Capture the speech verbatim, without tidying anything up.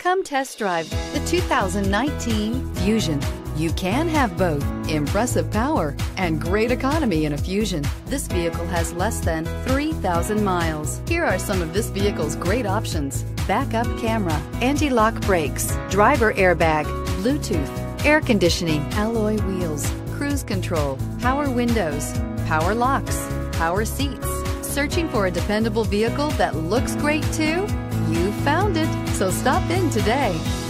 Come test drive the two thousand nineteen Fusion. You can have both impressive power and great economy in a Fusion. This vehicle has less than three thousand miles. Here are some of this vehicle's great options: backup camera, anti-lock brakes, driver airbag, Bluetooth, air conditioning, alloy wheels, cruise control, power windows, power locks, power seats. Searching for a dependable vehicle that looks great too? You found it, so stop in today.